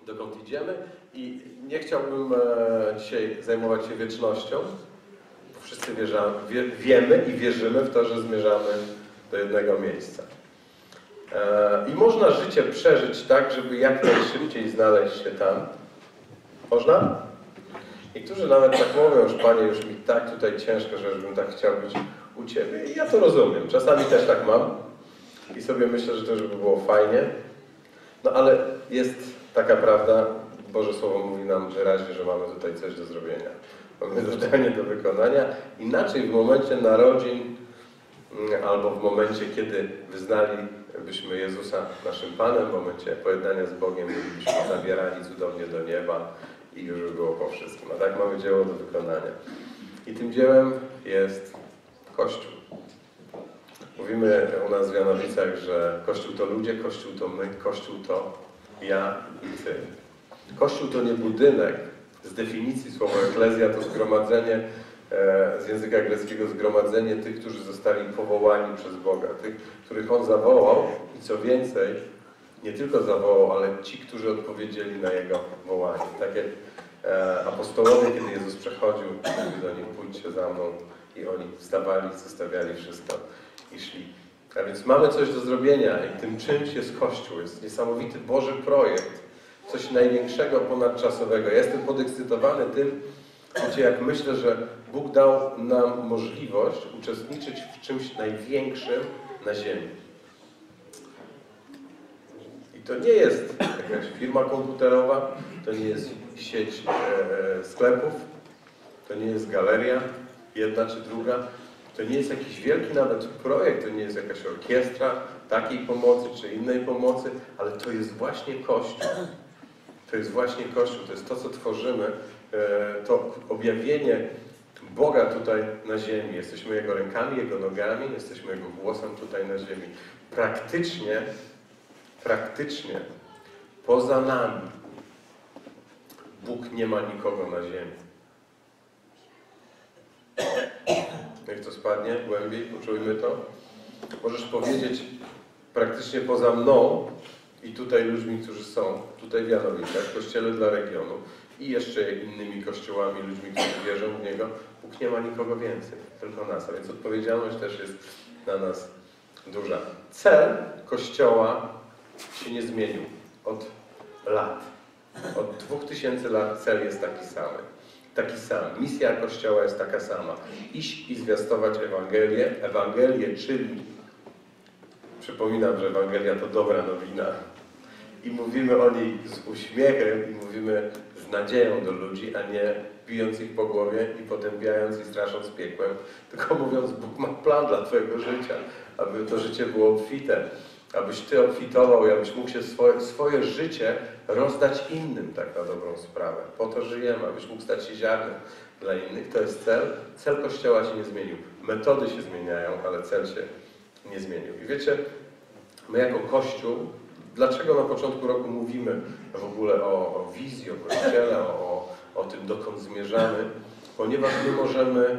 dokąd idziemy i nie chciałbym dzisiaj zajmować się wiecznością. Wszyscy wiemy i wierzymy w to, że zmierzamy do jednego miejsca. I można życie przeżyć tak, żeby jak najszybciej znaleźć się tam. Można? Niektórzy nawet tak mówią, już Panie, już mi tak tutaj ciężko, że już bym tak chciał być u Ciebie. I ja to rozumiem. Czasami też tak mam. I sobie myślę, że to już by było fajnie. No ale jest taka prawda, Boże Słowo mówi nam wyraźnie, że mamy tutaj coś do zrobienia. Mamy zadanie do wykonania. Inaczej w momencie narodzin albo w momencie, kiedy wyznalibyśmy Jezusa naszym Panem, w momencie pojednania z Bogiem bylibyśmy zabierani cudownie do nieba i już by było po wszystkim. A tak mamy dzieło do wykonania. I tym dziełem jest Kościół. Mówimy u nas w Janowicach, że Kościół to ludzie, Kościół to my, Kościół to ja i Ty. Kościół to nie budynek. Z definicji słowa eklezja to zgromadzenie, z języka greckiego zgromadzenie tych, którzy zostali powołani przez Boga, tych, których On zawołał i co więcej, nie tylko zawołał, ale ci, którzy odpowiedzieli na Jego wołanie. Tak jak apostołowie, kiedy Jezus przechodził, mówili do nich, pójdźcie za mną i oni wstawali, zostawiali wszystko i szli. A więc mamy coś do zrobienia i tym czymś jest Kościół. Jest niesamowity Boży projekt. Coś największego, ponadczasowego. Ja jestem podekscytowany tym, wiecie, jak myślę, że Bóg dał nam możliwość uczestniczyć w czymś największym na ziemi. I to nie jest jakaś firma komputerowa, to nie jest sieć sklepów, to nie jest galeria, jedna czy druga, to nie jest jakiś wielki nawet projekt, to nie jest jakaś orkiestra takiej pomocy czy innej pomocy, ale to jest właśnie Kościół. To jest właśnie Kościół, to jest to, co tworzymy, to objawienie Boga tutaj na ziemi. Jesteśmy Jego rękami, Jego nogami, jesteśmy Jego głosem tutaj na ziemi. Praktycznie, poza nami Bóg nie ma nikogo na ziemi. Niech to spadnie głębiej, poczujmy to. Możesz powiedzieć, praktycznie poza mną i tutaj ludźmi, którzy są tutaj w Janowicach, w Kościele dla regionu i jeszcze innymi kościołami, ludźmi, którzy wierzą w Niego, Bóg nie ma nikogo więcej, tylko nas. A więc odpowiedzialność też jest na nas duża. Cel Kościoła się nie zmienił od lat. Od 2000 lat cel jest taki sam. Misja Kościoła jest taka sama. Iść i zwiastować Ewangelię. Ewangelię, czyli przypominam, że Ewangelia to dobra nowina. I mówimy o niej z uśmiechem i mówimy z nadzieją do ludzi, a nie bijąc ich po głowie i potępiając i strasząc piekłem, tylko mówiąc, Bóg ma plan dla Twojego życia, aby to życie było obfite, abyś Ty obfitował i abyś mógł się swoje życie rozdać innym, tak na dobrą sprawę. Po to żyjemy, abyś mógł stać się ziarnem dla innych. To jest cel. Cel Kościoła się nie zmienił. Metody się zmieniają, ale cel się nie zmienił. I wiecie, my jako Kościół, dlaczego na początku roku mówimy w ogóle o wizji, o Kościele, o tym, dokąd zmierzamy? Ponieważ my możemy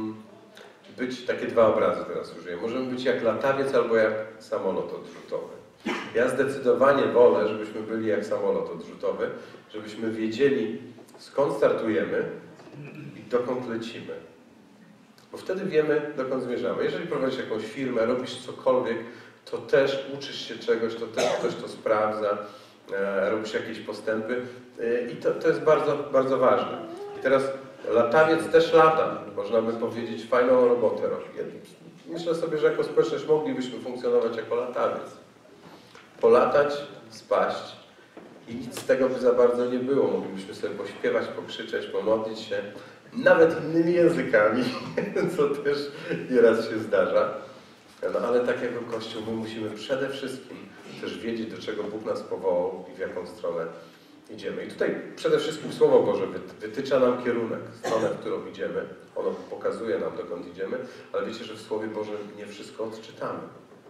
być, takie dwa obrazy teraz użyję, możemy być jak latawiec albo jak samolot odrzutowy. Ja zdecydowanie wolę, żebyśmy byli jak samolot odrzutowy, żebyśmy wiedzieli, skąd startujemy i dokąd lecimy. Bo wtedy wiemy, dokąd zmierzamy. Jeżeli prowadzisz jakąś firmę, robisz cokolwiek, to też uczysz się czegoś, to też ktoś to sprawdza, robisz jakieś postępy i to jest bardzo, bardzo ważne. I teraz latawiec też lata, można by powiedzieć, fajną robotę robi. Myślę sobie, że jako społeczność moglibyśmy funkcjonować jako latawiec. Polatać, spaść i nic z tego by za bardzo nie było. Moglibyśmy sobie pośpiewać, pokrzyczeć, pomodlić się, nawet innymi językami, co też nieraz się zdarza. No ale tak jako Kościół my musimy przede wszystkim też wiedzieć, do czego Bóg nas powołał i w jaką stronę idziemy. I tutaj przede wszystkim Słowo Boże wytycza nam kierunek, stronę, w którą idziemy. Ono pokazuje nam, dokąd idziemy, ale wiecie, że w Słowie Bożym nie wszystko odczytamy.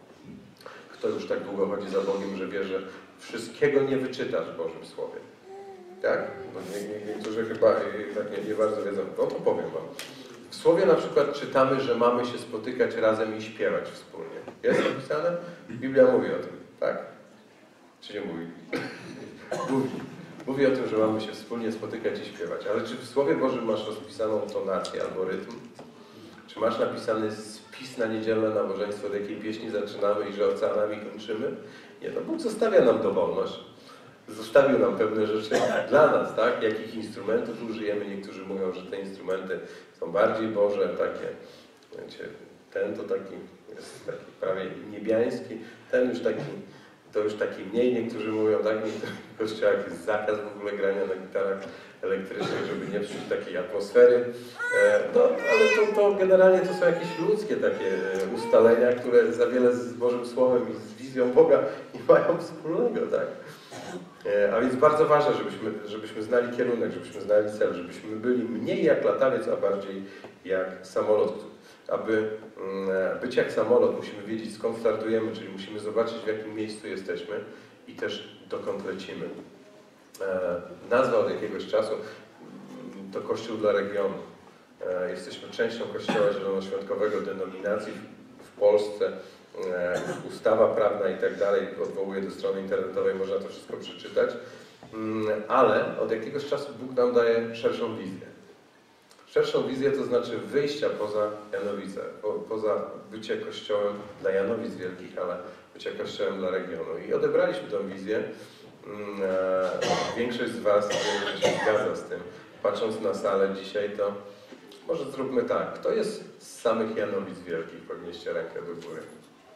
Kto już tak długo chodzi za Bogiem, że wie, że wszystkiego nie wyczytasz w Bożym Słowie. Tak? Bo niektórzy chyba tak nie bardzo wiedzą. No to powiem wam. W Słowie na przykład czytamy, że mamy się spotykać razem i śpiewać wspólnie. Jest napisane? Biblia mówi o tym, tak? Czy nie mówi? Mówi. Mówi o tym, że mamy się wspólnie spotykać i śpiewać. Ale czy w Słowie Bożym masz rozpisaną tonację albo rytm? Czy masz napisany spis na niedzielne nabożeństwo, od jakiej pieśni zaczynamy i że oceanami kończymy? Nie, no Bóg zostawia nam dowolność. Zostawił nam pewne rzeczy dla nas, tak? Jakich instrumentów użyjemy. Niektórzy mówią, że te instrumenty są bardziej Boże, takie, wiecie, ten to taki jest taki prawie niebiański, ten już taki, to już taki mniej. Niektórzy mówią, tak? W niektórych kościołach jest zakaz w ogóle grania na gitarach elektrycznych, żeby nie psuć takiej atmosfery. No, ale to generalnie to są jakieś ludzkie takie ustalenia, które za wiele z Bożym Słowem i z wizją Boga nie mają wspólnego, tak? A więc bardzo ważne, żebyśmy znali kierunek, żebyśmy znali cel, żebyśmy byli mniej jak latawiec, a bardziej jak samolot. Aby być jak samolot, musimy wiedzieć, skąd startujemy, czyli musimy zobaczyć, w jakim miejscu jesteśmy i też dokąd lecimy. Nazwa od jakiegoś czasu to Kościół dla regionu. Jesteśmy częścią Kościoła Zielonoświątkowego, denominacji w Polsce. Ustawa prawna i tak dalej, odwołuję do strony internetowej, można to wszystko przeczytać. Ale od jakiegoś czasu Bóg nam daje szerszą wizję. Szerszą wizję to znaczy wyjścia poza Janowice, poza bycie Kościołem dla Janowic Wielkich, ale bycie Kościołem dla regionu. I odebraliśmy tę wizję. Większość z Was się zgadza z tym. Patrząc na salę dzisiaj, to może zróbmy tak. Kto jest z samych Janowic Wielkich? Podnieście rękę do góry.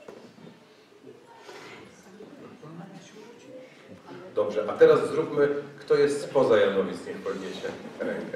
Dobrze, a teraz zróbmy, kto jest spoza Janowic, niech podniesie rękę.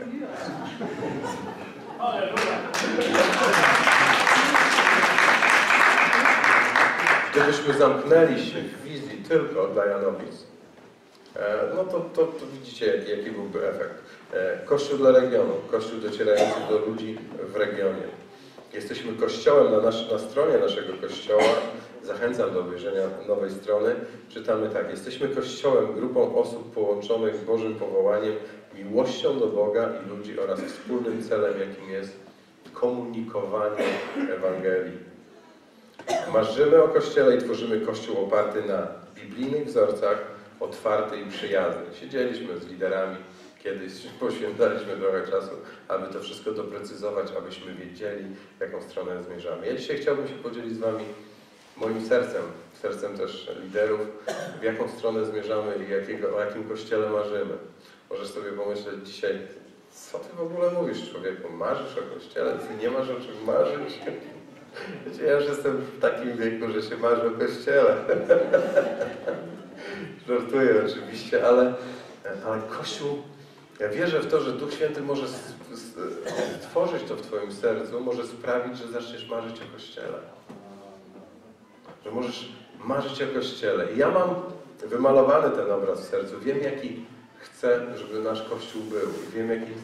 Gdybyśmy zamknęli się w wizji tylko dla Janowic, no to widzicie, jaki byłby efekt. Kościół dla regionu, Kościół docierający do ludzi w regionie. Jesteśmy Kościołem na stronie naszego Kościoła. Zachęcam do obejrzenia nowej strony. Czytamy tak. Jesteśmy Kościołem, grupą osób połączonych Bożym powołaniem, miłością do Boga i ludzi oraz wspólnym celem, jakim jest komunikowanie Ewangelii. Marzymy o Kościele i tworzymy Kościół oparty na biblijnych wzorcach, otwarty i przyjazny. Siedzieliśmy z liderami kiedyś, poświęcaliśmy trochę czasu, aby to wszystko doprecyzować, abyśmy wiedzieli, w jaką stronę zmierzamy. Ja dzisiaj chciałbym się podzielić z Wami moim sercem też liderów, w jaką stronę zmierzamy i o jakim Kościele marzymy. Możesz sobie pomyśleć dzisiaj, co Ty w ogóle mówisz, człowieku? Marzysz o Kościele? Ty nie masz o czym marzyć? Wiecie, ja już jestem w takim wieku, że się marzy o Kościele. Żartuję oczywiście, ale Kościół, ja wierzę w to, że Duch Święty może stworzyć to w Twoim sercu, może sprawić, że zaczniesz marzyć o Kościele. Że możesz marzyć o Kościele. I ja mam wymalowany ten obraz w sercu. Wiem, jaki chcę, żeby nasz Kościół był. I wiem, jaki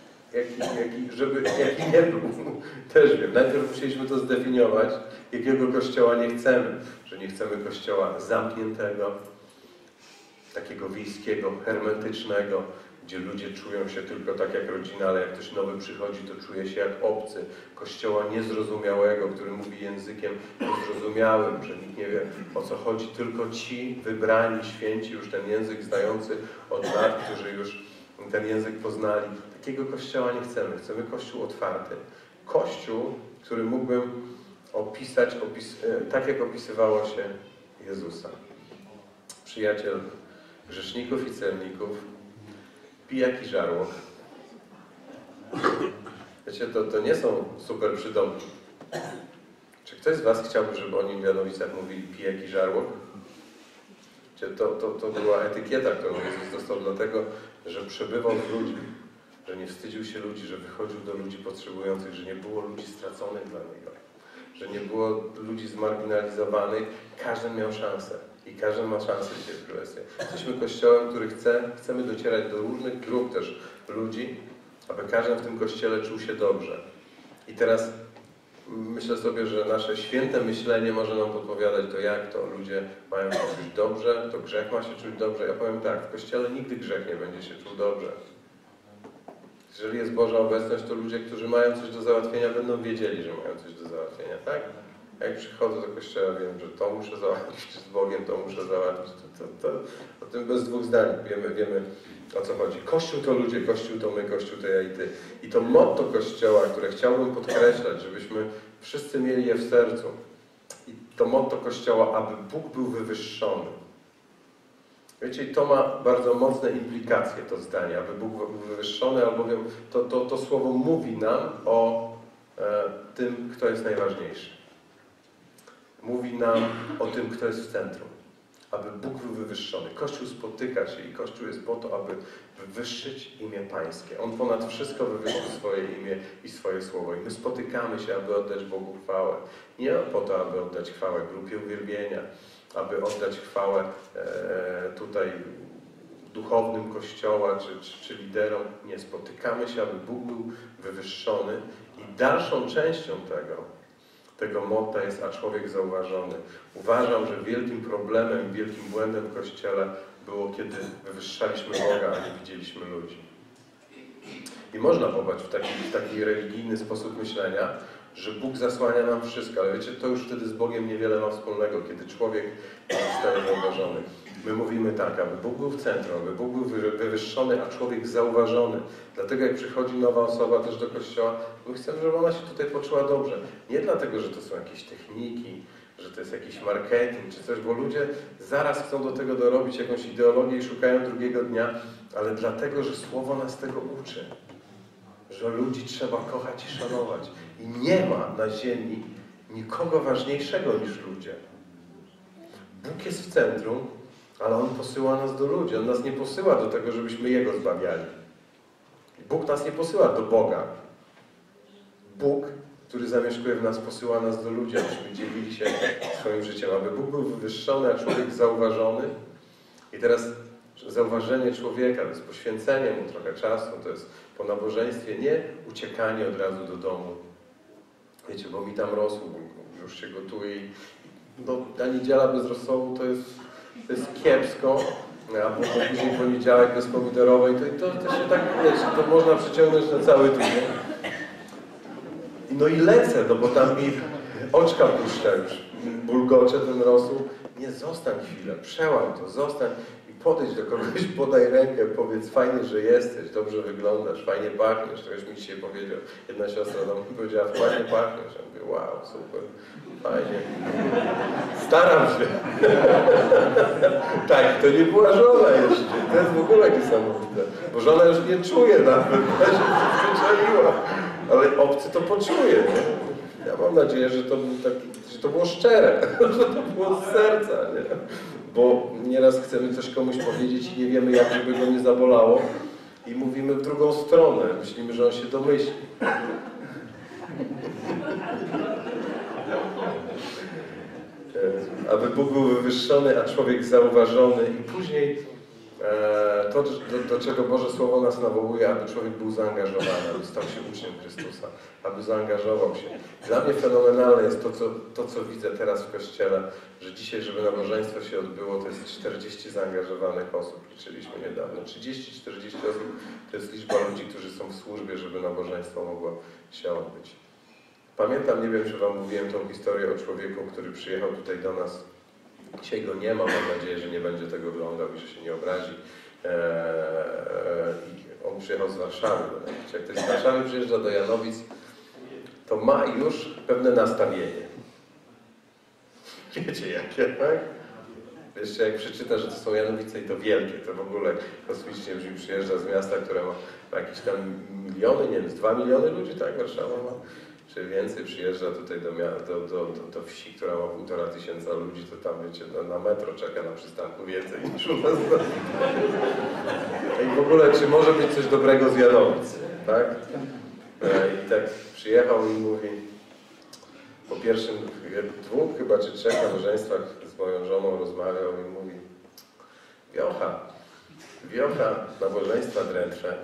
nie był. Też wiem. Najpierw musieliśmy to zdefiniować, jakiego Kościoła nie chcemy. Że nie chcemy Kościoła zamkniętego, takiego wiejskiego, hermetycznego, gdzie ludzie czują się tylko tak jak rodzina, ale jak ktoś nowy przychodzi, to czuje się jak obcy. Kościoła niezrozumiałego, który mówi językiem niezrozumiałym, że nikt nie wie, o co chodzi. Tylko ci wybrani, święci, już ten język znający od lat, którzy już ten język poznali. Takiego Kościoła nie chcemy. Chcemy Kościół otwarty. Kościół, który mógłbym opisać tak, jak opisywało się Jezusa. Przyjaciel grzeszników i celników, pijak i żarłok. Wiecie, to nie są super przydomki. Czy ktoś z Was chciałby, żeby o nim w Janowicach mówili pijak i żarłok? To była etykieta, którą Jezus dostał dlatego, że przebywał z ludźmi, że nie wstydził się ludzi, że wychodził do ludzi potrzebujących, że nie było ludzi straconych dla Niego, że nie było ludzi zmarginalizowanych. Każdy miał szansę. I każdy ma szansę dzisiaj w Królestwie. Jesteśmy Kościołem, który chcemy docierać do różnych grup też ludzi, aby każdy w tym Kościele czuł się dobrze. I teraz myślę sobie, że nasze święte myślenie może nam podpowiadać to, jak to ludzie mają się czuć dobrze, to grzech ma się czuć dobrze. Ja powiem tak, w Kościele nigdy grzech nie będzie się czuł dobrze. Jeżeli jest Boża obecność, to ludzie, którzy mają coś do załatwienia, będą wiedzieli, że mają coś do załatwienia, tak? Jak przychodzę do Kościoła, wiem, że to muszę załatwić, z Bogiem to muszę załatwić. O tym bez dwóch zdań. Wiemy o co chodzi. Kościół to ludzie, Kościół to my, Kościół to ja i ty. I to motto Kościoła, które chciałbym podkreślać, żebyśmy wszyscy mieli je w sercu. I to motto Kościoła, aby Bóg był wywyższony. Wiecie, i to ma bardzo mocne implikacje, to zdanie, aby Bóg był wywyższony, albowiem to słowo mówi nam o tym, kto jest najważniejszy. Mówi nam o tym, kto jest w centrum. Aby Bóg był wywyższony. Kościół spotyka się i Kościół jest po to, aby wywyższyć imię Pańskie. On ponad wszystko wywyższył swoje imię i swoje słowo. I my spotykamy się, aby oddać Bogu chwałę. Nie po to, aby oddać chwałę grupie uwielbienia, aby oddać chwałę tutaj duchownym Kościoła czy liderom. Nie, spotykamy się, aby Bóg był wywyższony i dalszą częścią tego motta jest, a człowiek zauważony. Uważam, że wielkim problemem, wielkim błędem w Kościele było, kiedy wywyższaliśmy Boga, a nie widzieliśmy ludzi. I można popaść w taki religijny sposób myślenia, że Bóg zasłania nam wszystko, ale wiecie, to już wtedy z Bogiem niewiele ma wspólnego, kiedy człowiek zostaje zauważony. My mówimy tak, aby Bóg był w centrum, aby Bóg był wywyższony, a człowiek zauważony. Dlatego jak przychodzi nowa osoba też do Kościoła, my chcemy, żeby ona się tutaj poczuła dobrze. Nie dlatego, że to są jakieś techniki, że to jest jakiś marketing czy coś, bo ludzie zaraz chcą do tego dorobić jakąś ideologię i szukają drugiego dnia, ale dlatego, że Słowo nas tego uczy. Że ludzi trzeba kochać i szanować. I nie ma na ziemi nikogo ważniejszego niż ludzie. Bóg jest w centrum, ale On posyła nas do ludzi. On nas nie posyła do tego, żebyśmy Jego zbawiali. Bóg nas nie posyła do Boga. Bóg, który zamieszkuje w nas, posyła nas do ludzi, abyśmy dzielili się swoim życiem. Aby Bóg był wywyższony, a człowiek zauważony. I teraz zauważenie człowieka, to jest poświęcenie mu trochę czasu, to jest po nabożeństwie, nie uciekanie od razu do domu. Wiecie, bo mi tam rosół, już się gotuje i ta niedziela bez rosołu to jest kiepsko, a później poniedziałek bez pomidorowej, to się tak, wiecie, to można przeciągnąć na cały tydzień. No i lecę, no bo tam mi oczka puszcza już, bulgocze ten rosół. Nie, zostań chwilę, przełam to, zostań i podejdź do kogoś, podaj rękę, powiedz, fajnie, że jesteś, dobrze wyglądasz, fajnie pachniesz. Ktoś mi dzisiaj powiedział, jedna siostra do mnie powiedziała, fajnie pachniesz. Ja mówię, wow, super, fajnie. Staram się. Tak, to nie była żona jeszcze, to jest w ogóle niesamowite, bo żona już nie czuje nawet, ja się przyzwyczaiła, ale obcy to poczuje, nie? Ja mam nadzieję, że to był że to było szczere, że to było z serca, nie? Bo nieraz chcemy coś komuś powiedzieć i nie wiemy, jak żeby go nie zabolało i mówimy w drugą stronę. Myślimy, że on się domyśli. Aby Bóg był wywyższony, a człowiek zauważony i później to, do czego Boże Słowo nas nawołuje, aby człowiek był zaangażowany, aby stał się uczniem Chrystusa, aby zaangażował się. Dla mnie fenomenalne jest to, co widzę teraz w Kościele, że dzisiaj, żeby nabożeństwo się odbyło, to jest 40 zaangażowanych osób. Liczyliśmy niedawno. 30-40 osób to jest liczba ludzi, którzy są w służbie, żeby nabożeństwo mogło się odbyć. Pamiętam, nie wiem, czy Wam mówiłem tą historię o człowieku, który przyjechał tutaj do nas. Dzisiaj go nie ma, mam nadzieję, że nie będzie tego oglądał i że się nie obrazi. On przyjechał z Warszawy. Jak ktoś z Warszawy przyjeżdża do Janowic, to ma już pewne nastawienie. Wiecie jakie, tak? Jeszcze jak przeczyta, że to są Janowice i to wielkie, to w ogóle kosmicznie brzmi, przyjeżdża z miasta, które ma jakieś tam miliony, nie wiem, z 2 miliony ludzi, tak? Warszawa ma. Czy więcej przyjeżdża tutaj do wsi, która ma 1500 ludzi, to tam, wiecie, na metro czeka na przystanku więcej niż u nas. I w ogóle, czy może być coś dobrego z Janowic, tak? I tak przyjechał i mówi, po pierwszym 2 chyba czy 3 nabożeństwach z moją żoną rozmawiał i mówi, wiocha, nabożeństwa drętwe,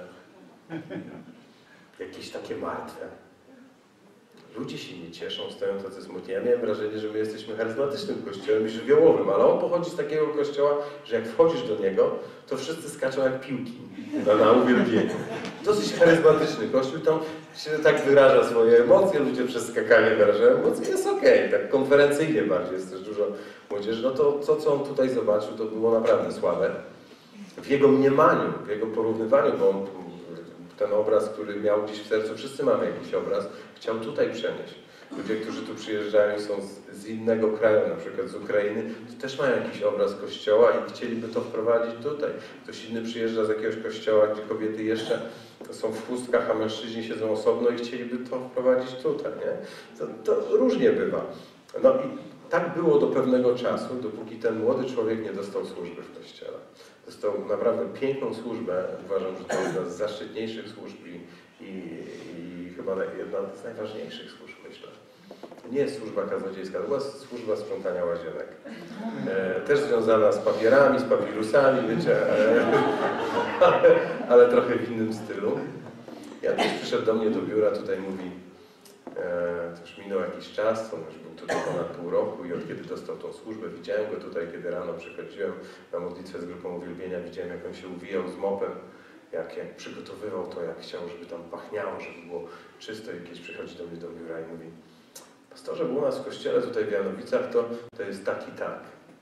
jakieś takie martwe. Ludzie się nie cieszą, stoją tacy smutni. Ja miałem wrażenie, że my jesteśmy charyzmatycznym kościołem i żywiołowym, ale on pochodzi z takiego kościoła, że jak wchodzisz do niego, to wszyscy skaczą jak piłki na uwielbieniu. Dosyć charyzmatyczny kościół, tam się tak wyraża swoje emocje, ludzie przez skakanie wyrażają emocje, jest okej, tak konferencyjnie bardziej, jest też dużo młodzieży. No to co on tutaj zobaczył, to było naprawdę słabe. w jego mniemaniu, w jego porównywaniu, bo on ten obraz, który miał gdzieś w sercu, wszyscy mamy jakiś obraz, chciał tutaj przenieść. Ludzie, którzy tu przyjeżdżają, są z innego kraju, na przykład z Ukrainy, to też mają jakiś obraz kościoła i chcieliby to wprowadzić tutaj. Ktoś inny przyjeżdża z jakiegoś kościoła, gdzie kobiety jeszcze są w chustkach, a mężczyźni siedzą osobno i chcieliby to wprowadzić tutaj, nie? To różnie bywa. No i tak było do pewnego czasu, dopóki ten młody człowiek nie dostał służby w kościele. Dostał naprawdę piękną służbę. Uważam, że to jedna z zaszczytniejszych służb i chyba jedna z najważniejszych służb, myślę. Nie jest służba kaznodziejska, to była służba sprzątania łazienek. Też związana z papierami, z papirusami, wiecie, ale trochę w innym stylu. Janusz przyszedł do mnie do biura, tutaj mówi, to już minął jakiś czas, on już był tutaj ponad pół roku i od kiedy dostał tą służbę, widziałem go tutaj, kiedy rano przychodziłem na modlitwę z grupą uwielbienia, widziałem, jak on się uwijał z mopem, jak przygotowywał to, jak chciał, żeby tam pachniało, żeby było czysto i kiedyś przychodzi do mnie do biura i mówi, pastorze, bo u nas w kościele tutaj w Janowicach to jest tak i tak.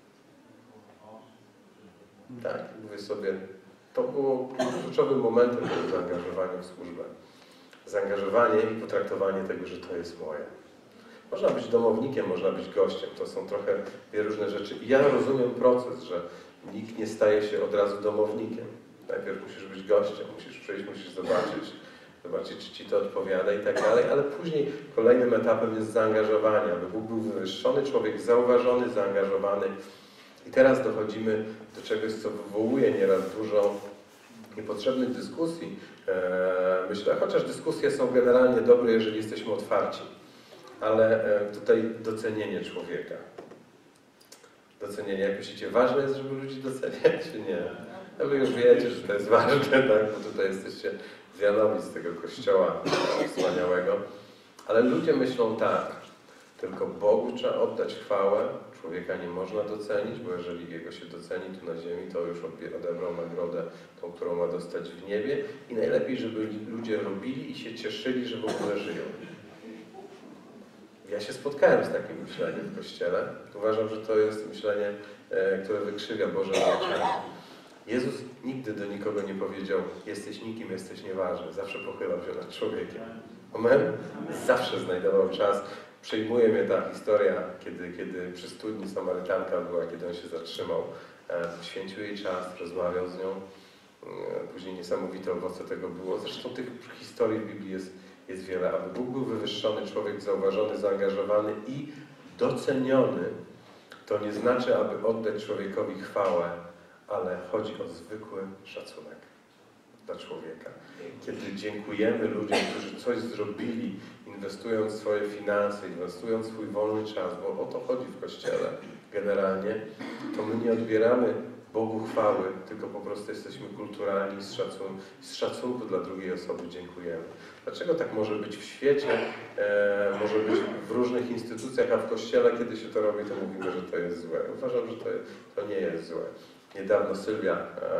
Tak, mówię sobie, to było kluczowym momentem w zaangażowaniu w służbę. Zaangażowanie i potraktowanie tego, że to jest moje. Można być domownikiem, można być gościem, to są trochę dwie różne rzeczy. I ja rozumiem proces, że nikt nie staje się od razu domownikiem. Najpierw musisz być gościem, musisz przyjść, musisz zobaczyć, czy ci to odpowiada i tak dalej, ale później kolejnym etapem jest zaangażowanie, aby Bóg był wywyższony, człowiek zauważony, zaangażowany. I teraz dochodzimy do czegoś, co wywołuje nieraz dużo niepotrzebnych dyskusji. Myślę, chociaż dyskusje są generalnie dobre, jeżeli jesteśmy otwarci, ale tutaj docenienie człowieka. Docenienie, jak myślicie, ważne jest, żeby ludzi doceniać, czy nie? No wy już wiecie, że to jest ważne, tak? Bo tutaj jesteście z Janowic, z tego kościoła wspaniałego. Ale ludzie myślą tak, tylko Bogu trzeba oddać chwałę, człowieka nie można docenić, bo jeżeli jego się doceni tu na ziemi, to już odebrał nagrodę, tą, którą ma dostać w niebie. I najlepiej, żeby ludzie robili i się cieszyli, że w ogóle żyją. Ja się spotkałem z takim myśleniem w Kościele. Uważam, że to jest myślenie, które wykrzywia Boże nauczanie. Jezus nigdy do nikogo nie powiedział, jesteś nikim, jesteś nieważny. Zawsze pochylał się nad człowiekiem. Amen? Zawsze znajdował czas. Przejmuje mnie ta historia, kiedy przy studni Samarytanka była, kiedy on się zatrzymał. Poświęcił jej czas, rozmawiał z nią. Później niesamowite owoce tego było. Zresztą tych historii w Biblii jest wiele. Aby Bóg był wywyższony, człowiek zauważony, zaangażowany i doceniony, to nie znaczy, aby oddać człowiekowi chwałę, ale chodzi o zwykły szacunek dla człowieka. Kiedy dziękujemy ludziom, którzy coś zrobili, inwestując swoje finanse, inwestując swój wolny czas, bo o to chodzi w Kościele generalnie, to my nie odbieramy Bogu chwały, tylko po prostu jesteśmy kulturalni, z szacunku dla drugiej osoby dziękujemy. Dlaczego tak może być w świecie, może być w różnych instytucjach, a w Kościele, kiedy się to robi, to mówimy, że to jest złe. Uważam, że to nie jest złe. Niedawno Sylwia,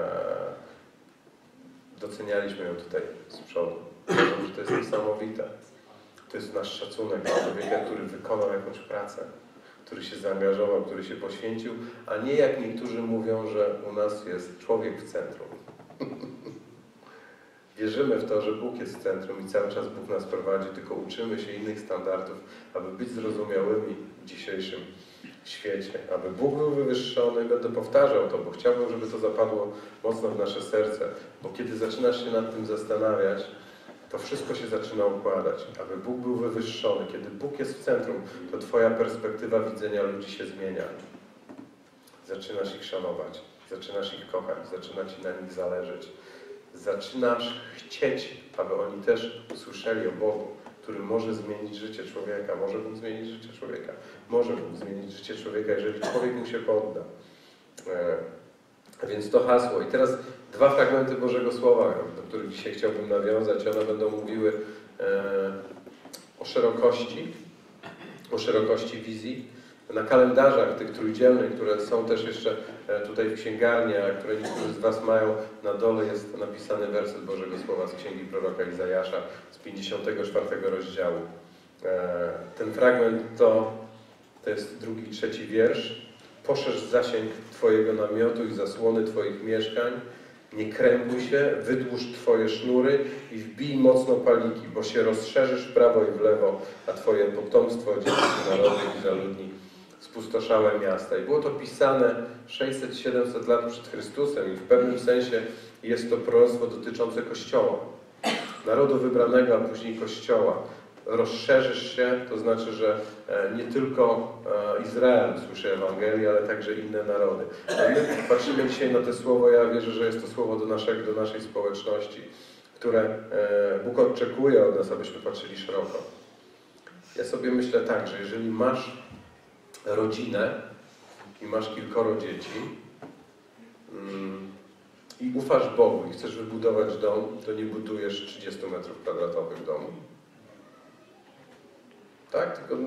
docenialiśmy ją tutaj z przodu. Uważam, że to jest niesamowite. To jest nasz szacunek dla człowieka, który wykonał jakąś pracę, który się zaangażował, który się poświęcił, a nie jak niektórzy mówią, że u nas jest człowiek w centrum. Wierzymy w to, że Bóg jest w centrum i cały czas Bóg nas prowadzi, tylko uczymy się innych standardów, aby być zrozumiałymi w dzisiejszym świecie. Aby Bóg był wywyższony, będę powtarzał to, bo chciałbym, żeby to zapadło mocno w nasze serce, bo kiedy zaczynasz się nad tym zastanawiać, to wszystko się zaczyna układać. Aby Bóg był wywyższony. Kiedy Bóg jest w centrum, to twoja perspektywa widzenia ludzi się zmienia. Zaczynasz ich szanować, zaczynasz ich kochać, zaczyna ci na nich zależeć. Zaczynasz chcieć, aby oni też słyszeli o Bogu, który może zmienić życie człowieka. Może Bóg zmienić życie człowieka. Może Bóg zmienić życie człowieka, jeżeli człowiek mu się podda. Więc to hasło. I teraz dwa fragmenty Bożego Słowa, do których dzisiaj chciałbym nawiązać. One będą mówiły o szerokości wizji. Na kalendarzach tych trójdzielnych, które są też jeszcze tutaj w księgarni, a które niektórzy z was mają, na dole jest napisany werset Bożego Słowa z Księgi Proroka Izajasza z 54 rozdziału. Ten fragment to jest 2. i 3 wiersz. Poszerz zasięg twojego namiotu i zasłony twoich mieszkań, Nie krępuj się, wydłuż Twoje sznury i wbij mocno paliki, bo się rozszerzysz w prawo i w lewo, a Twoje potomstwo odziedziczy narody i zaludni spustoszałe miasta. I było to pisane 600-700 lat przed Chrystusem i w pewnym sensie jest to proroctwo dotyczące Kościoła. Narodu wybranego, a później Kościoła. Rozszerzysz się, to znaczy, że nie tylko Izrael słyszy Ewangelię, ale także inne narody. A my patrzymy dzisiaj na to słowo, ja wierzę, że jest to słowo do naszej społeczności, które Bóg oczekuje od nas, abyśmy patrzyli szeroko. Ja sobie myślę tak, że jeżeli masz rodzinę i masz kilkoro dzieci i ufasz Bogu i chcesz wybudować dom, to nie budujesz 30 metrów kwadratowych domu. Tak? Tylko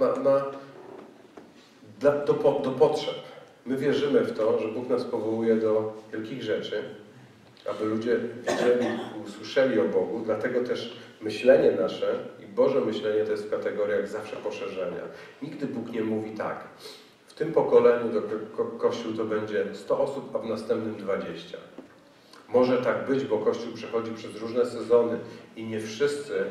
do potrzeb. My wierzymy w to, że Bóg nas powołuje do wielkich rzeczy, aby ludzie wiedzieli, usłyszeli o Bogu, dlatego też myślenie nasze i Boże myślenie to jest w kategoriach zawsze poszerzenia. Nigdy Bóg nie mówi tak. W tym pokoleniu do Kościół to będzie 100 osób, a w następnym 20. Może tak być, bo Kościół przechodzi przez różne sezony i nie wszyscy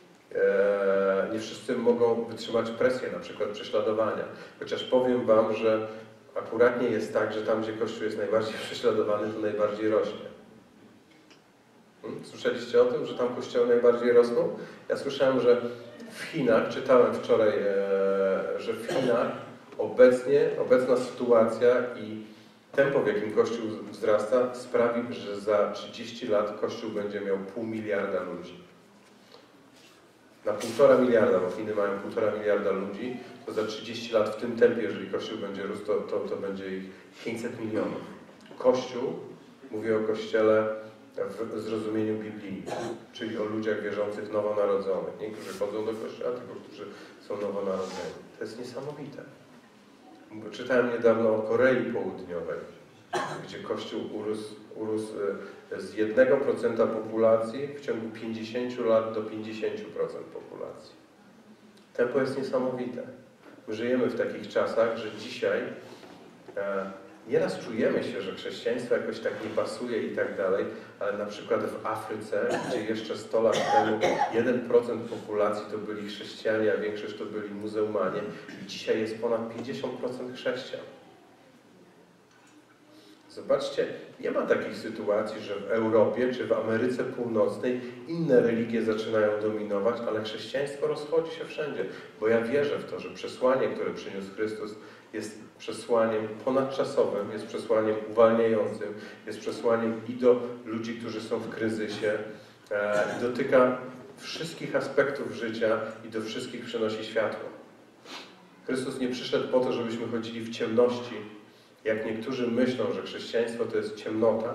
mogą wytrzymać presję, na przykład prześladowania. Chociaż powiem Wam, że akurat nie jest tak, że tam, gdzie Kościół jest najbardziej prześladowany, to najbardziej rośnie. Słyszeliście o tym, że tam kościoły najbardziej rosną? Ja słyszałem, że w Chinach, czytałem wczoraj, że w Chinach obecna sytuacja i tempo, w jakim Kościół wzrasta, sprawi, że za 30 lat Kościół będzie miał 500 miliarda ludzi. Na 1,5 miliarda, bo Chiny mają 1,5 miliarda ludzi, to za 30 lat w tym tempie, jeżeli Kościół będzie rósł, to będzie ich 500 milionów. Kościół, mówię o Kościele w zrozumieniu biblijnym, czyli o ludziach wierzących nowonarodzonych. Nie, którzy chodzą do Kościoła, tylko którzy są nowonarodzeni. To jest niesamowite. Czytałem niedawno o Korei Południowej, gdzie Kościół urósł z 1% populacji w ciągu 50 lat do 50% populacji. Tempo jest niesamowite. My żyjemy w takich czasach, że dzisiaj nieraz czujemy się, że chrześcijaństwo jakoś tak nie pasuje i tak dalej, ale na przykład w Afryce, gdzie jeszcze 100 lat temu 1% populacji to byli chrześcijanie, a większość to byli muzułmanie, i dzisiaj jest ponad 50% chrześcijan. Zobaczcie, nie ma takiej sytuacji, że w Europie czy w Ameryce Północnej inne religie zaczynają dominować, ale chrześcijaństwo rozchodzi się wszędzie. Bo ja wierzę w to, że przesłanie, które przyniósł Chrystus, jest przesłaniem ponadczasowym, jest przesłaniem uwalniającym, jest przesłaniem i do ludzi, którzy są w kryzysie, i dotyka wszystkich aspektów życia i do wszystkich przynosi światło. Chrystus nie przyszedł po to, żebyśmy chodzili w ciemności, jak niektórzy myślą, że chrześcijaństwo to jest ciemnota,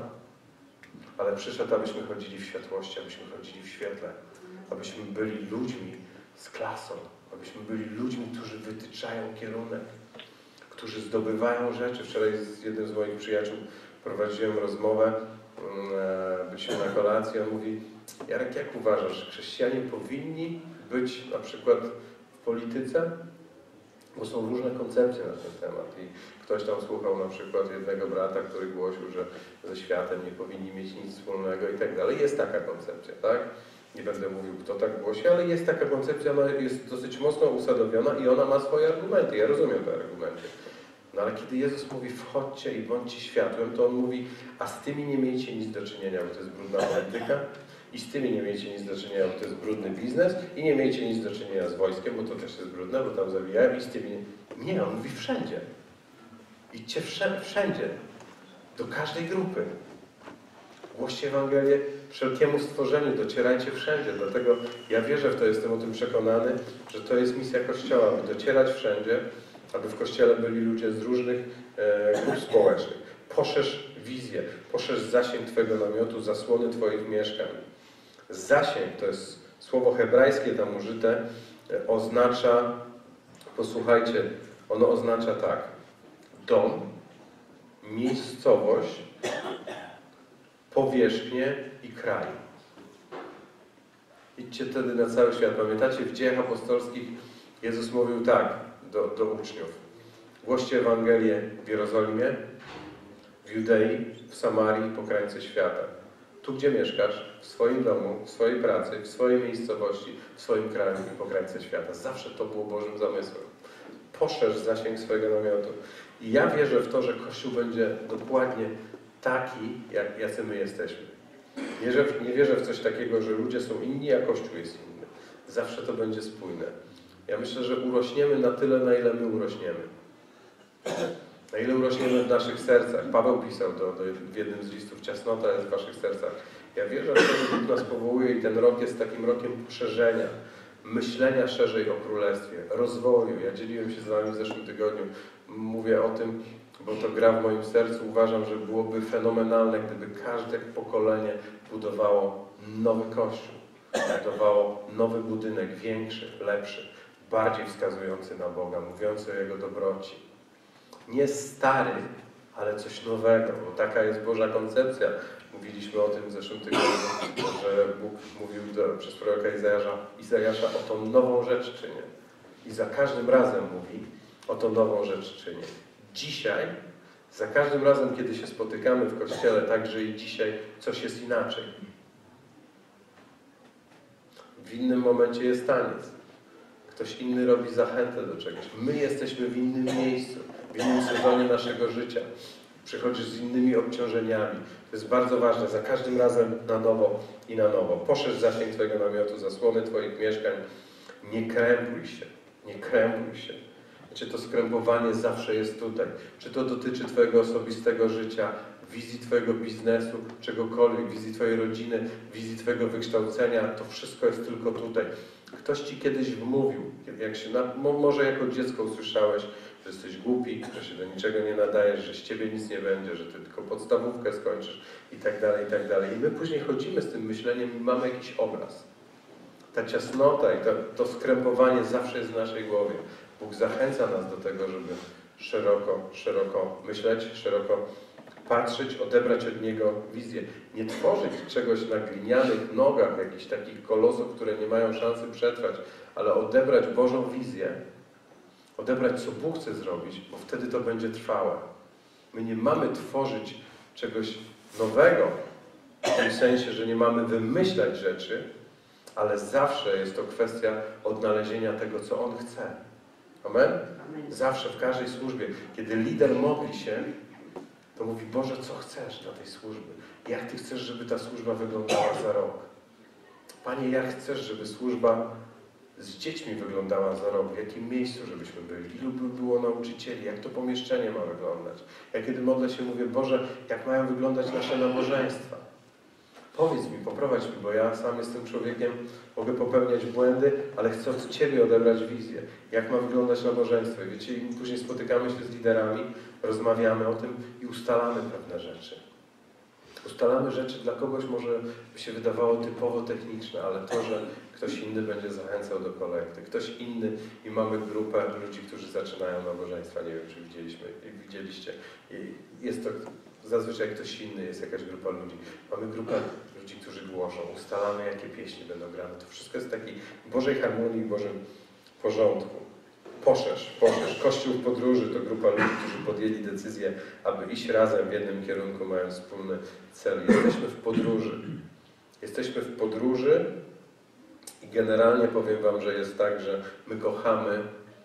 ale przyszedł, abyśmy chodzili w światłości, abyśmy chodzili w świetle, abyśmy byli ludźmi z klasą, abyśmy byli ludźmi, którzy wytyczają kierunek, którzy zdobywają rzeczy. Wczoraj z jednym z moich przyjaciół prowadziłem rozmowę, byliśmy na kolacji, on mówi: Jarek, jak uważasz, że chrześcijanie powinni być na przykład w polityce? Bo są różne koncepcje na ten temat i ktoś tam słuchał na przykład jednego brata, który głosił, że ze światem nie powinni mieć nic wspólnego i tak dalej. Jest taka koncepcja, tak? Nie będę mówił, kto tak głosi, ale jest taka koncepcja, ona jest dosyć mocno usadowiona i ona ma swoje argumenty. Ja rozumiem te argumenty. No ale kiedy Jezus mówi: wchodźcie i bądźcie światłem, to On mówi: a z tymi nie miejcie nic do czynienia, bo to jest brudna polityka, i z tymi nie miejcie nic do czynienia, bo to jest brudny biznes, i nie miejcie nic do czynienia z wojskiem, bo to też jest brudne, bo tam zabijają, i z tymi nie. On mówi: wszędzie. Idźcie wszędzie. Do każdej grupy. Głoście Ewangelię wszelkiemu stworzeniu, docierajcie wszędzie. Dlatego ja wierzę w to, jestem o tym przekonany, że to jest misja Kościoła, aby docierać wszędzie, aby w Kościele byli ludzie z różnych grup społecznych. Poszerz wizję, poszerz zasięg Twojego namiotu, zasłony Twoich mieszkań. Zasięg, to jest słowo hebrajskie tam użyte, oznacza, posłuchajcie, ono oznacza tak: dom, miejscowość, powierzchnię i kraj. Idźcie wtedy na cały świat. Pamiętacie, w Dziejach Apostolskich Jezus mówił tak do uczniów: głoście Ewangelię w Jerozolimie, w Judei, w Samarii i po krańce świata. Tu, gdzie mieszkasz, w swoim domu, w swojej pracy, w swojej miejscowości, w swoim kraju i po krańce świata. Zawsze to było Bożym zamysłem. Poszerz zasięg swojego namiotu. I ja wierzę w to, że Kościół będzie dokładnie taki, jacy my jesteśmy. Nie wierzę w coś takiego, że ludzie są inni, a Kościół jest inny. Zawsze to będzie spójne. Ja myślę, że urośniemy na tyle, na ile my urośniemy. Na ile urośniemy w naszych sercach. Paweł pisał w jednym z listów, ciasnota jest w waszych sercach. Ja wierzę w to, że Bóg nas powołuje i ten rok jest takim rokiem poszerzenia, myślenia szerzej o Królestwie, rozwoju. Ja dzieliłem się z wami w zeszłym tygodniu. Mówię o tym, bo to gra w moim sercu. Uważam, że byłoby fenomenalne, gdyby każde pokolenie budowało nowy Kościół. Budowało nowy budynek, większy, lepszy, bardziej wskazujący na Boga, mówiący o Jego dobroci. Nie stary, ale coś nowego, bo taka jest Boża koncepcja. Mówiliśmy o tym w zeszłym tygodniu, że Bóg mówił przez proroka Izajasza o tą nową rzecz czynię. I za każdym razem mówi o tą nową rzecz czynię. Dzisiaj, za każdym razem, kiedy się spotykamy w Kościele, także i dzisiaj coś jest inaczej. W innym momencie jest taniec. Ktoś inny robi zachętę do czegoś. My jesteśmy w innym miejscu, w innym sezonie naszego życia. Przychodzisz z innymi obciążeniami. To jest bardzo ważne. Za każdym razem na nowo i na nowo. Poszerz zasięg Twojego namiotu, zasłony Twoich mieszkań. Nie krępuj się. Nie krępuj się. Znaczy, to skrępowanie zawsze jest tutaj. Czy to dotyczy Twojego osobistego życia, wizji Twojego biznesu, czegokolwiek, wizji Twojej rodziny, wizji Twojego wykształcenia, to wszystko jest tylko tutaj. Ktoś Ci kiedyś wmówił, może jako dziecko usłyszałeś, że jesteś głupi, że się do niczego nie nadajesz, że z Ciebie nic nie będzie, że Ty tylko podstawówkę skończysz i tak dalej, i tak dalej. I my później chodzimy z tym myśleniem i mamy jakiś obraz. Ta ciasnota i to skrępowanie zawsze jest w naszej głowie. Bóg zachęca nas do tego, żeby szeroko myśleć, szeroko patrzeć, odebrać od Niego wizję. Nie tworzyć czegoś na glinianych nogach, jakichś takich kolosów, które nie mają szansy przetrwać, ale odebrać Bożą wizję, odebrać, co Bóg chce zrobić, bo wtedy to będzie trwałe. My nie mamy tworzyć czegoś nowego, w tym sensie, że nie mamy wymyślać rzeczy, ale zawsze jest to kwestia odnalezienia tego, co On chce. Amen? Zawsze, w każdej służbie. Kiedy lider modli się, to mówi: Boże, co chcesz dla tej służby? Jak Ty chcesz, żeby ta służba wyglądała za rok? Panie, jak chcesz, żeby służba z dziećmi wyglądała za rok? W jakim miejscu, żebyśmy byli? Ilu by było nauczycieli? Jak to pomieszczenie ma wyglądać? Ja kiedy modlę się, mówię: Boże, jak mają wyglądać nasze nabożeństwa? Powiedz mi, poprowadź mi, bo ja sam jestem człowiekiem, mogę popełniać błędy, ale chcę od Ciebie odebrać wizję. Jak ma wyglądać nabożeństwo? I wiecie, później spotykamy się z liderami, rozmawiamy o tym i ustalamy pewne rzeczy. Ustalamy rzeczy, dla kogoś może by się wydawało typowo techniczne, ale to, że ktoś inny będzie zachęcał do kolekty, ktoś inny i mamy grupę ludzi, którzy zaczynają nabożeństwa. Nie wiem, czy widzieliście. I jest to zazwyczaj ktoś inny, jest jakaś grupa ludzi. Mamy grupę ludzi, którzy głoszą. Ustalamy, jakie pieśni będą grane. To wszystko jest w takiej Bożej harmonii, Bożym porządku. Poszerz. Kościół w podróży to grupa ludzi, którzy podjęli decyzję, aby iść razem w jednym kierunku, mając wspólny cel. Jesteśmy w podróży. Jesteśmy w podróży i generalnie powiem Wam, że jest tak, że my kochamy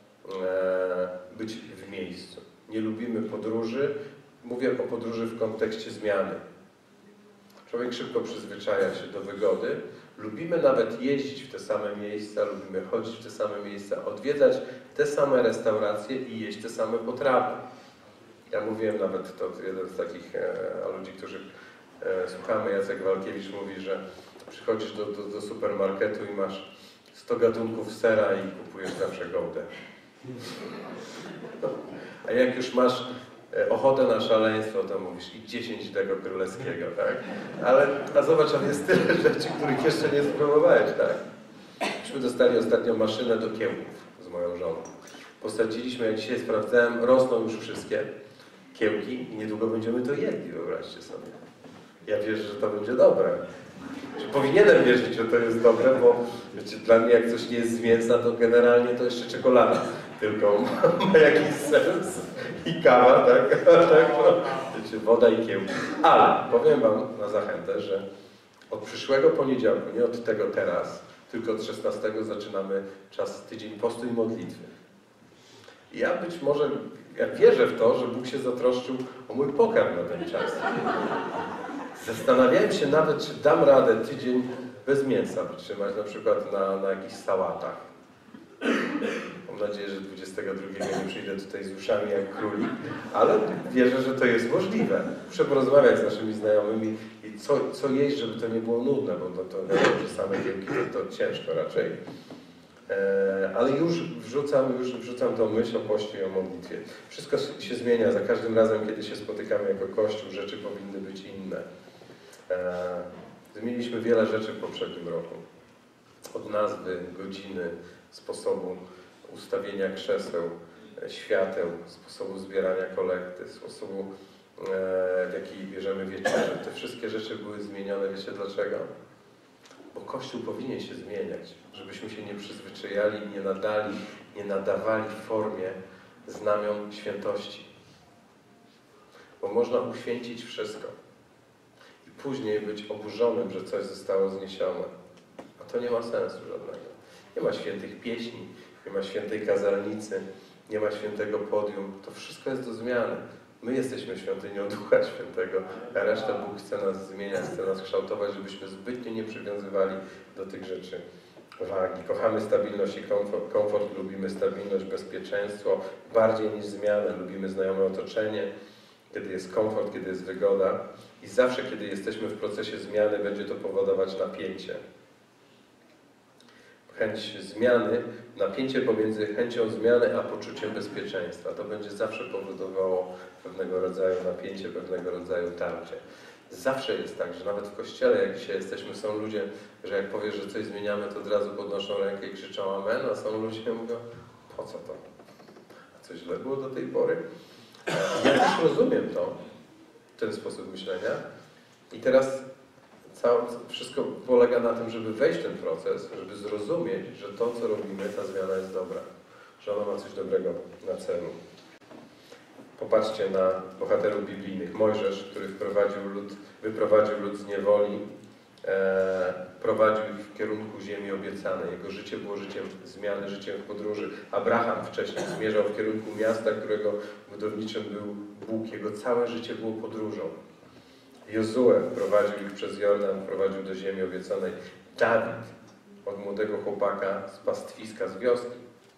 być w miejscu. Nie lubimy podróży. Mówię o podróży w kontekście zmiany. Człowiek szybko przyzwyczaja się do wygody. Lubimy nawet jeździć w te same miejsca, lubimy chodzić w te same miejsca, odwiedzać te same restauracje i jeść te same potrawy. Ja mówiłem nawet, to jeden z takich ludzi, którzy słuchamy, Jacek Walkiewicz mówi, że przychodzisz do supermarketu i masz 100 gatunków sera i kupujesz zawsze Goudę. A jak już masz ochotę na szaleństwo, to mówisz i 10 tego królewskiego, tak? A zobacz, tam jest tyle rzeczy, których jeszcze nie spróbowałeś, tak? Myśmy dostali ostatnio maszynę do kiełków z moją żoną. Posadziliśmy, jak dzisiaj sprawdzałem, rosną już wszystkie kiełki i niedługo będziemy to jedli, wyobraźcie sobie. Ja wierzę, że to będzie dobre. Powinienem wierzyć, że to jest dobre, bo wiecie, dla mnie jak coś nie jest z mięsa, to generalnie to jeszcze czekolada tylko ma jakiś sens. I kawa, tak? Tak, no. Wiecie, woda i kiełki. Ale powiem Wam na zachętę, że Od przyszłego poniedziałku, nie od tego teraz, tylko od 16 zaczynamy tydzień postu i modlitwy. I ja być może, ja wierzę w to, że Bóg się zatroszczył o mój pokarm na ten czas. Zastanawiałem się nawet, czy dam radę tydzień bez mięsa wytrzymać, na przykład na jakichś sałatach. Mam nadzieję, że 22 nie przyjdę tutaj z uszami jak królik, ale wierzę, że to jest możliwe. Muszę porozmawiać z naszymi znajomymi i co jeść, żeby to nie było nudne, bo to wiadomo, że same wielki to ciężko raczej. Ale już wrzucam tą myśl o poście i o modlitwie. Wszystko się zmienia. Za każdym razem, kiedy się spotykamy jako Kościół, rzeczy powinny być inne. Zmieniliśmy wiele rzeczy w poprzednim roku. Od nazwy, godziny, sposobu ustawienia krzeseł, świateł, sposobu zbierania kolekty, sposobu, w jaki bierzemy wieczerzę. Te wszystkie rzeczy były zmienione. Wiecie dlaczego? Bo Kościół powinien się zmieniać, żebyśmy się nie przyzwyczajali, nie nadawali w formie znamion świętości. Bo można uświęcić wszystko i później być oburzonym, że coś zostało zniesione. A to nie ma sensu żadnego. Nie ma świętych pieśni, nie ma świętej kazalnicy, nie ma świętego podium. To wszystko jest do zmiany. My jesteśmy świątynią Ducha Świętego, a reszta Bóg chce nas zmieniać, chce nas kształtować, żebyśmy zbytnio nie przywiązywali do tych rzeczy wagi. Kochamy stabilność i komfort, lubimy stabilność, bezpieczeństwo, bardziej niż zmianę. Lubimy znajome otoczenie, kiedy jest komfort, kiedy jest wygoda. I zawsze, kiedy jesteśmy w procesie zmiany, będzie to powodować napięcie. Chęć zmiany, napięcie pomiędzy chęcią zmiany a poczuciem bezpieczeństwa. To będzie zawsze powodowało pewnego rodzaju napięcie, pewnego rodzaju tarcie. Zawsze jest tak, że nawet w Kościele, jak dzisiaj jesteśmy, są ludzie, że jak powiesz, że coś zmieniamy, to od razu podnoszą rękę i krzyczą amen, a są ludzie, którzy mówią, po co to? A co źle było do tej pory? Ja też rozumiem to, ten sposób myślenia. I teraz wszystko polega na tym, żeby wejść w ten proces, żeby zrozumieć, że to, co robimy, ta zmiana jest dobra. Że ona ma coś dobrego na celu. Popatrzcie na bohaterów biblijnych. Mojżesz, który wyprowadził lud z niewoli, prowadził ich w kierunku ziemi obiecanej. Jego życie było życiem zmiany, życiem w podróży. Abraham wcześniej zmierzał w kierunku miasta, którego budowniczym był Bóg. Jego całe życie było podróżą. Jozue prowadził ich przez Jordan, prowadził do ziemi obiecanej. Dawid od młodego chłopaka z pastwiska, z wioski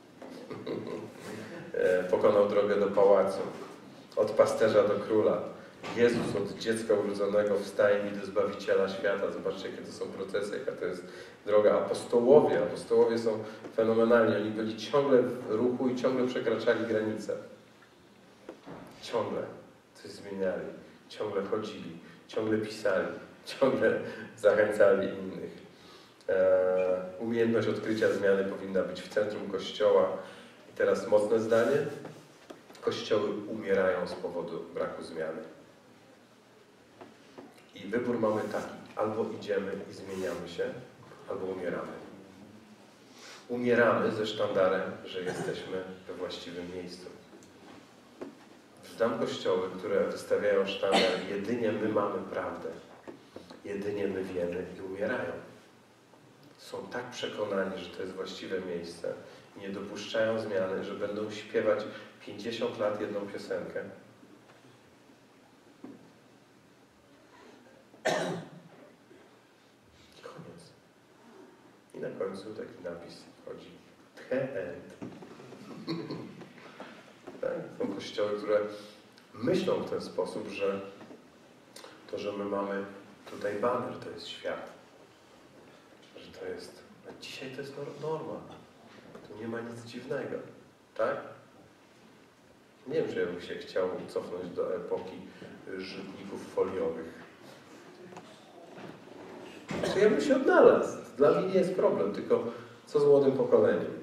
pokonał drogę do pałacu. Od pasterza do króla. Jezus od dziecka urodzonego w stajni do Zbawiciela świata. Zobaczcie, jakie to są procesy, jaka to jest droga. Apostołowie są fenomenalni. Oni byli ciągle w ruchu i ciągle przekraczali granice. Ciągle coś zmieniali. Ciągle chodzili. Ciągle pisali. Ciągle zachęcali innych. Umiejętność odkrycia zmiany powinna być w centrum Kościoła. I teraz mocne zdanie. Kościoły umierają z powodu braku zmiany. I wybór mamy taki. Albo idziemy i zmieniamy się, albo umieramy. Umieramy ze sztandarem, że jesteśmy we właściwym miejscu. Znam kościoły, które wystawiają sztandar, jedynie my mamy prawdę. Jedynie my wiemy i umierają. Są tak przekonani, że to jest właściwe miejsce i nie dopuszczają zmiany, że będą śpiewać 50 lat jedną piosenkę. I koniec. I na końcu taki napis wchodzi. The end. Tak? Są kościoły, które myślą w ten sposób, że to, że my mamy tutaj baner, to jest świat. Że to jest... A dzisiaj to jest norma. Tu nie ma nic dziwnego. Tak? Nie wiem, czy ja bym się chciał cofnąć do epoki rzutników foliowych. Czy ja bym się odnalazł? Dla mnie nie jest problem, tylko co z młodym pokoleniem?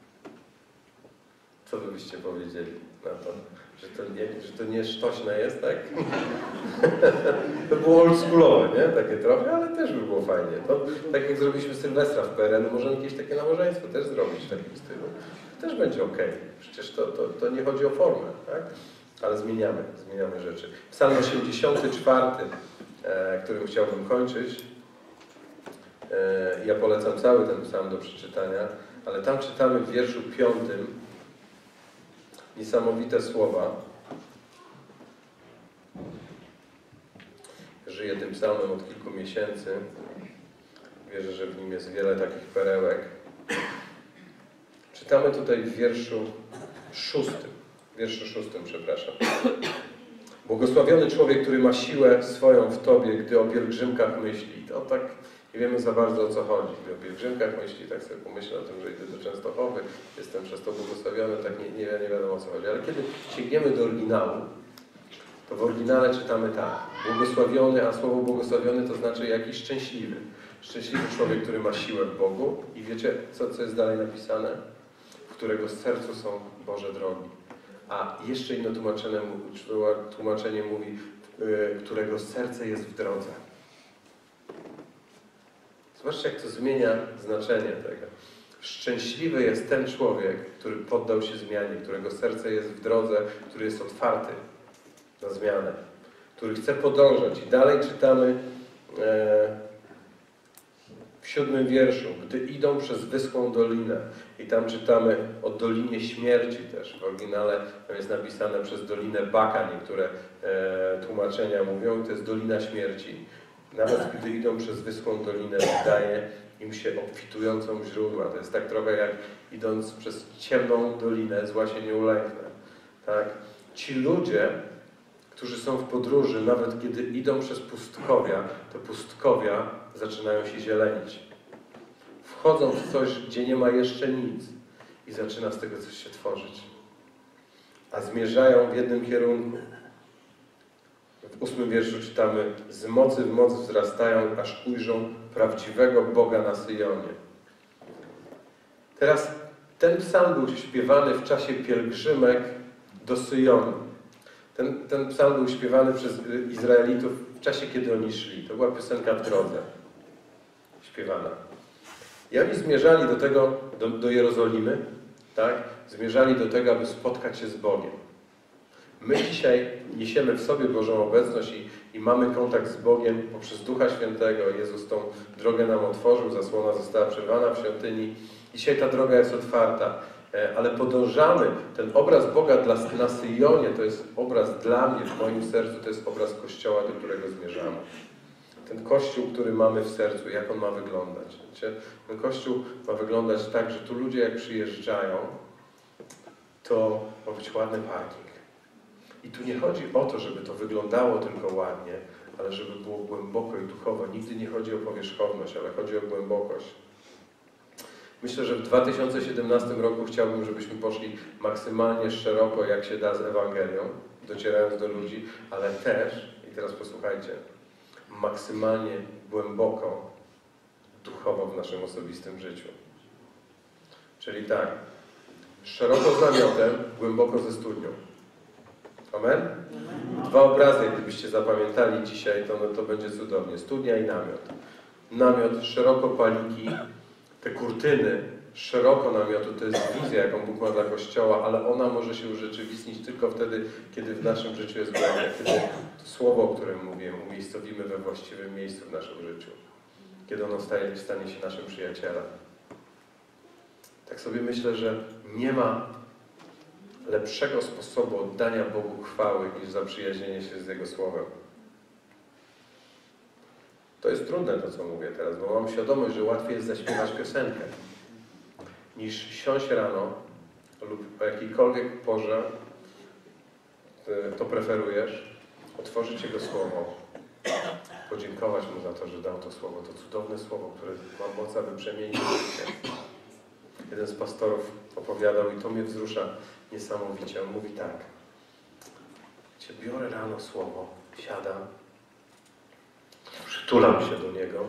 Co wy byście powiedzieli na to? Że to nie sztośne jest, tak? To było oldschoolowe, nie? Takie trochę, ale też by było fajnie. To, tak jak zrobiliśmy Sylwestra w PRL, możemy jakieś takie nabożeństwo też zrobić w takim stylu. Też będzie okej. Przecież to nie chodzi o formę, tak? Ale zmieniamy rzeczy. Psalm 84, którym chciałbym kończyć, Ja polecam cały ten psalm do przeczytania, ale tam czytamy w wierszu 5 niesamowite słowa. Żyję tym psalmem od kilku miesięcy. Wierzę, że w nim jest wiele takich perełek. Czytamy tutaj w wierszu 6. Przepraszam. Błogosławiony człowiek, który ma siłę swoją w Tobie, gdy o pielgrzymkach myśli. To tak nie wiemy za bardzo, o co chodzi. Gdy o pielgrzymkach myśli, tak sobie pomyślę o tym, że idę do Częstochowy, jestem przez to błogosławiony, tak nie wiadomo, o co chodzi. Ale kiedy sięgniemy do oryginału, to w oryginale czytamy tak. Błogosławiony, a słowo błogosławiony to znaczy jakiś szczęśliwy. Szczęśliwy człowiek, który ma siłę w Bogu. I wiecie, co jest dalej napisane? W którego sercu są Boże drogi. A jeszcze inne tłumaczenie mówi, którego serce jest w drodze. Zobaczcie, jak to zmienia znaczenie tego. Szczęśliwy jest ten człowiek, który poddał się zmianie, którego serce jest w drodze, który jest otwarty na zmianę, który chce podążać. I dalej czytamy w 7 wierszu, gdy idą przez wyschłą dolinę. I tam czytamy o Dolinie Śmierci też. W oryginale tam jest napisane przez Dolinę Baka. Niektóre tłumaczenia mówią, to jest Dolina Śmierci. Nawet gdy idą przez wyschłą dolinę, wydaje im się obfitującą w źródła. To jest tak trochę jak idąc przez ciemną dolinę, zła się nie ulęknę. Tak? Ci ludzie, którzy są w podróży, nawet kiedy idą przez pustkowia, to pustkowia zaczynają się zielenić. Wchodzą w coś, gdzie nie ma jeszcze nic i zaczyna z tego coś się tworzyć. A zmierzają w jednym kierunku. W 8 wierszu czytamy: z mocy w moc wzrastają, aż ujrzą prawdziwego Boga na Syjonie. Teraz ten psalm był śpiewany w czasie pielgrzymek do Syjonu. Ten psalm był śpiewany przez Izraelitów w czasie, kiedy oni szli. To była piosenka w drodze. Śpiewana. I oni zmierzali do tego, do Jerozolimy, tak? Zmierzali do tego, aby spotkać się z Bogiem. My dzisiaj niesiemy w sobie Bożą obecność i mamy kontakt z Bogiem poprzez Ducha Świętego. Jezus tą drogę nam otworzył, zasłona została przerwana w świątyni. Dzisiaj ta droga jest otwarta, ale podążamy. Ten obraz Boga na Syjonie to jest obraz dla mnie, w moim sercu, to jest obraz Kościoła, do którego zmierzamy. Ten Kościół, który mamy w sercu, jak on ma wyglądać? Wiecie? Ten Kościół ma wyglądać tak, że tu ludzie jak przyjeżdżają, to ma być ładny parking. I tu nie chodzi o to, żeby to wyglądało tylko ładnie, ale żeby było głęboko i duchowo. Nigdy nie chodzi o powierzchowność, ale chodzi o głębokość. Myślę, że w 2017 roku chciałbym, żebyśmy poszli maksymalnie szeroko, jak się da, z Ewangelią, docierając do ludzi, ale też, i teraz posłuchajcie, maksymalnie głęboko, duchowo w naszym osobistym życiu. Czyli tak, szeroko z namiotem, głęboko ze studnią. Amen? 2 obrazy, gdybyście zapamiętali dzisiaj, to będzie cudownie. Studnia i namiot. Namiot, szeroko paliki, te kurtyny, szeroko namiotu, to jest wizja, jaką Bóg ma dla Kościoła, ale ona może się urzeczywistnić tylko wtedy, kiedy w naszym życiu jest głębia, kiedy to słowo, o którym mówiłem, umiejscowimy we właściwym miejscu w naszym życiu. Kiedy ono stanie się naszym przyjacielem. Tak sobie myślę, że nie ma lepszego sposobu oddania Bogu chwały niż zaprzyjaźnienie się z Jego Słowem. To jest trudne to, co mówię teraz, bo mam świadomość, że łatwiej jest zaśpiewać piosenkę niż siąść rano lub o jakiejkolwiek porze to preferujesz, otworzyć Jego Słowo, podziękować Mu za to, że dał to Słowo, to cudowne Słowo, które ma moc, aby przemienić życie. Jeden z pastorów opowiadał i to mnie wzrusza niesamowicie. On mówi tak: biorę rano Słowo, siadam, przytulam się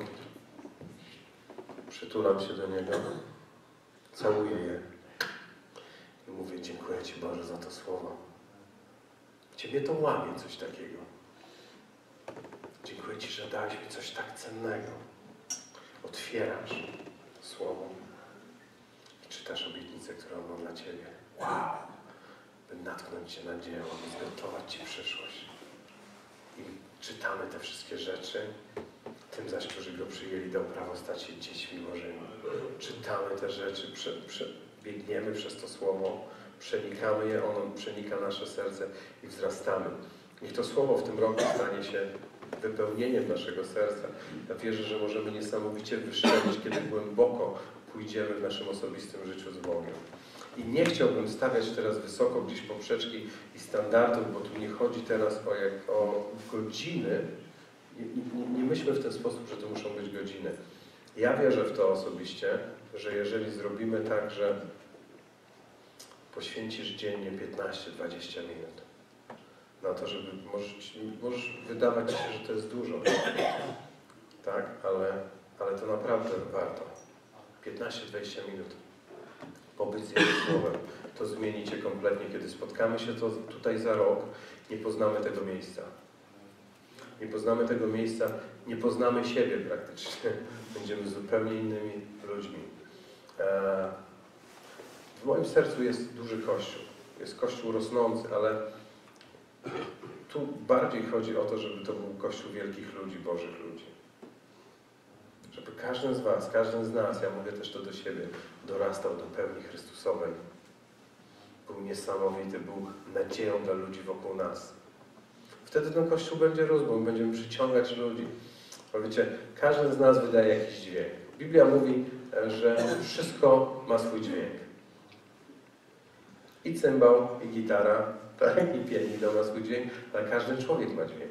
do Niego, całuję je i mówię: dziękuję Ci, Boże, za to Słowo. Ciebie to łamie coś takiego. Dziękuję Ci, że dałeś mi coś tak cennego. Otwierasz Słowo i czytasz obietnicę, którą mam dla Ciebie. Wow! By natknąć Cię na dzieło, by zgotować Ci przyszłość. I czytamy te wszystkie rzeczy Tym zaś, którzy Go przyjęli, dał prawo stać się dziećmi Bożymi. Czytamy te rzeczy, biegniemy przez to Słowo, przenikamy je, ono przenika nasze serce i wzrastamy. Niech to Słowo w tym roku stanie się wypełnieniem naszego serca. Ja wierzę, że możemy niesamowicie wyszczelić, kiedy głęboko pójdziemy w naszym osobistym życiu z Bogiem. I nie chciałbym stawiać teraz wysoko gdzieś poprzeczki i standardów, bo tu nie chodzi teraz o godziny. Nie myślmy w ten sposób, że to muszą być godziny. Ja wierzę w to osobiście, że jeżeli zrobimy tak, że poświęcisz dziennie 15-20 minut na to, żeby możesz wydawać ci się, że to jest dużo, tak? Ale to naprawdę warto. 15-20 minut pobyć z Jego Słowem. To zmieni Cię kompletnie. Kiedy spotkamy się tutaj za rok, nie poznamy tego miejsca. Nie poznamy tego miejsca, nie poznamy siebie praktycznie. Będziemy zupełnie innymi ludźmi. W moim sercu jest duży Kościół. Jest Kościół rosnący, ale tu bardziej chodzi o to, żeby to był Kościół wielkich ludzi, Bożych ludzi. Żeby każdy z was, każdy z nas, ja mówię też to do siebie, dorastał do pełni Chrystusowej. Był niesamowity, był nadzieją dla ludzi wokół nas. Wtedy ten Kościół będzie rósł, będziemy przyciągać ludzi. Bo wiecie, każdy z nas wydaje jakiś dźwięk. Biblia mówi, że wszystko ma swój dźwięk. I cymbał, i gitara, tak? I pianino ma swój dźwięk, ale każdy człowiek ma dźwięk.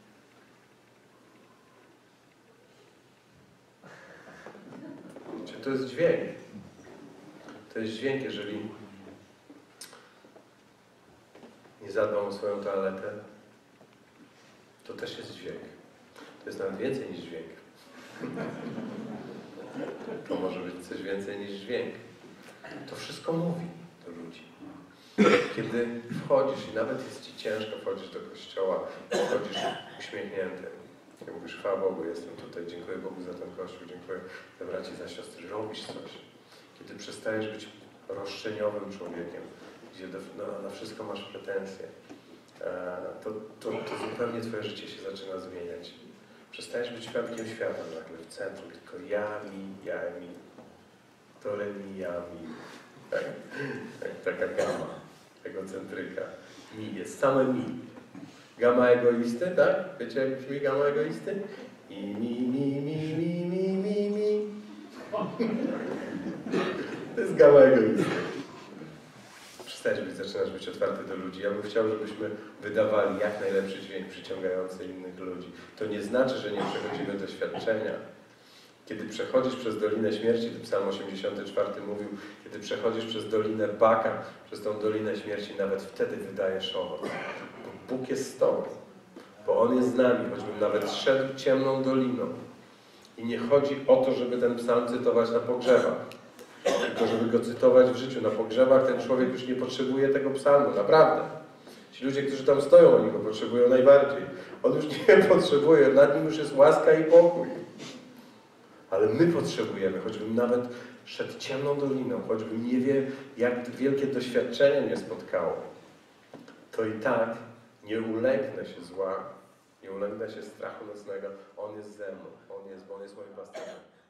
To jest dźwięk. To jest dźwięk, jeżeli nie zadbam o swoją toaletę, to też jest dźwięk. To jest nawet więcej niż dźwięk. To może być coś więcej niż dźwięk. To wszystko mówi do ludzi. Kiedy wchodzisz i nawet jest Ci ciężko wchodzić do kościoła, wchodzisz uśmiechnięty. I mówisz, chwała Bogu, jestem tutaj, dziękuję Bogu za ten Kościół, dziękuję za braci, za siostry, robisz coś. Kiedy przestajesz być roszczeniowym człowiekiem, gdzie na wszystko masz pretensje, to zupełnie Twoje życie się zaczyna zmieniać. Przestajesz być świadkiem świata nagle w centrum, tylko ja, mi, to mi, ja, mi. Tak? Taka gama egocentryka. Mi jest same mi. Gama egoisty, tak? Wiecie jak brzmi gama egoisty? I mi. To jest gama egoisty. Zaczynasz być otwarty do ludzi. Ja bym chciał, żebyśmy wydawali jak najlepszy dźwięk przyciągający innych ludzi. To nie znaczy, że nie przechodzimy doświadczenia. Kiedy przechodzisz przez Dolinę Śmierci, to Psalm 84 mówił, kiedy przechodzisz przez Dolinę Baka, przez tą Dolinę Śmierci, nawet wtedy wydajesz owoc. Bo Bóg jest z Tobą. Bo On jest z nami, choćbym nawet szedł ciemną doliną. I nie chodzi o to, żeby ten psalm cytować na pogrzebach. Tylko żeby go cytować w życiu. Na pogrzebach ten człowiek już nie potrzebuje tego psalmu, naprawdę. Ci ludzie, którzy tam stoją, oni go potrzebują najbardziej. On już nie potrzebuje, nad nim już jest łaska i pokój. Ale my potrzebujemy, choćbym nawet szedł ciemną doliną, choćbym nie wie, jak wielkie doświadczenie mnie spotkało, to i tak nie ulegnę się zła, nie ulegnę się strachu nocnego. On jest ze mną, bo On jest moim pasterzem.